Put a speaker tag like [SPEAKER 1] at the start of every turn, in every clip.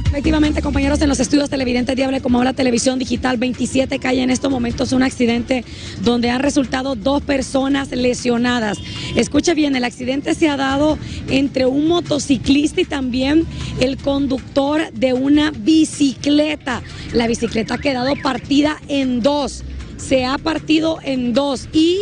[SPEAKER 1] Efectivamente, compañeros, en los estudios televidentes Diable, como habla Televisión Digital 27 calle, en estos momentos un accidente donde han resultado 2 personas lesionadas. Escuche bien, el accidente se ha dado entre un motociclista y también el conductor de una bicicleta. La bicicleta ha quedado partida en 2. Se ha partido en 2 y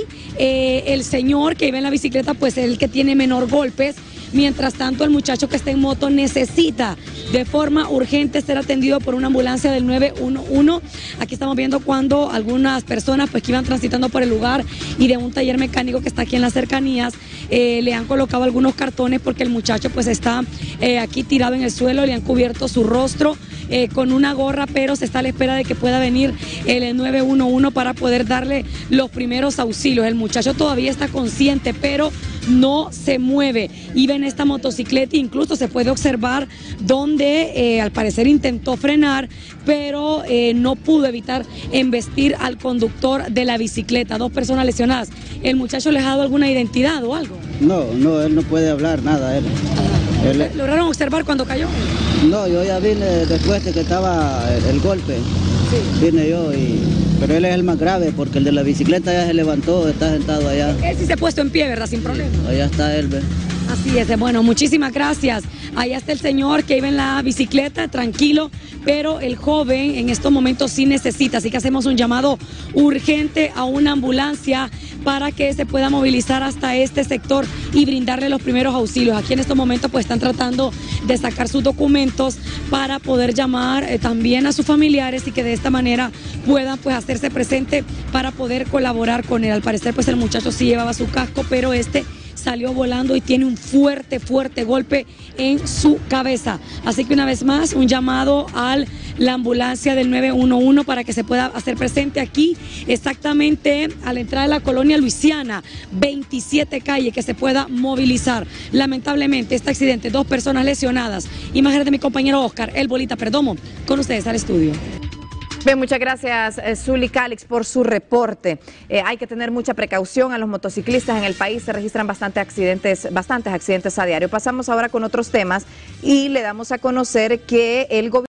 [SPEAKER 1] el señor que iba en la bicicleta pues es el que tiene menor golpes. Mientras tanto, el muchacho que está en moto necesita de forma urgente ser atendido por una ambulancia del 911. Aquí estamos viendo cuando algunas personas pues que iban transitando por el lugar y de un taller mecánico que está aquí en las cercanías le han colocado algunos cartones porque el muchacho pues está aquí tirado en el suelo, le han cubierto su rostro con una gorra, pero se está a la espera de que pueda venir el 911 para poder darle los primeros auxilios. El muchacho todavía está consciente, pero no se mueve. Iba en esta motocicleta, incluso se puede observar donde al parecer intentó frenar, pero no pudo evitar embestir al conductor de la bicicleta. 2 personas lesionadas. ¿El muchacho les ha dado alguna identidad o algo?
[SPEAKER 2] No, él no puede hablar nada. Él.
[SPEAKER 1] ¿Lograron observar cuando cayó?
[SPEAKER 2] No, yo ya vine después de que estaba el golpe. Sí. Vine yo, pero él es el más grave porque el de la bicicleta ya se levantó, está sentado allá.
[SPEAKER 1] Él sí se ha puesto en pie, ¿verdad? Sin problema.
[SPEAKER 2] Allá está él, ¿ves?
[SPEAKER 1] Así es, bueno, muchísimas gracias. Allá está el señor que iba en la bicicleta, tranquilo, pero el joven en estos momentos sí necesita, así que hacemos un llamado urgente a una ambulancia para que se pueda movilizar hasta este sector y brindarle los primeros auxilios. Aquí en estos momentos pues están tratando de sacar sus documentos para poder llamar también a sus familiares y que de esta manera puedan pues hacerse presente para poder colaborar con él. Al parecer pues el muchacho sí llevaba su casco, pero salió volando y tiene un fuerte golpe en su cabeza. Así que una vez más, un llamado a la ambulancia del 911 para que se pueda hacer presente aquí, exactamente a la entrada de la colonia Luisiana, 27 calle, que se pueda movilizar. Lamentablemente, este accidente, 2 personas lesionadas. Imágenes de mi compañero Oscar, el Bolita Perdomo, con ustedes al estudio.
[SPEAKER 3] Bien, muchas gracias, Zuli Calix, por su reporte. Hay que tener mucha precaución a los motociclistas en el país. Se registran bastantes accidentes a diario. Pasamos ahora con otros temas y le damos a conocer que el gobierno